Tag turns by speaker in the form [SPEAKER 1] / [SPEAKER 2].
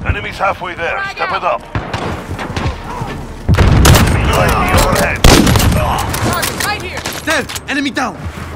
[SPEAKER 1] Enemy's halfway there. Step it up. Enemy UAV overhead.
[SPEAKER 2] Target right here!
[SPEAKER 3] There! Enemy down!